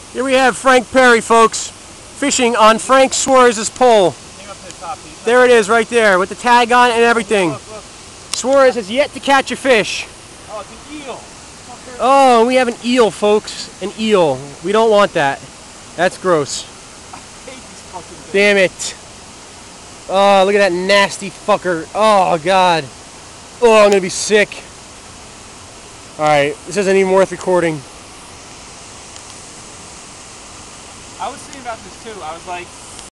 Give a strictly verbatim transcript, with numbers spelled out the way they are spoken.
Here we have Frank Perry, folks, fishing on Frank Suarez's pole. There it is, right there, with the tag on and everything. Look, look. Suarez has yet to catch a fish. Oh, it's an eel. Oh, we have an eel, folks. An eel. We don't want that. That's gross. I hate these fucking things. Damn it. Oh, look at that nasty fucker. Oh, God. Oh, I'm going to be sick. Alright, this isn't even worth recording. I was thinking about this too. I was like,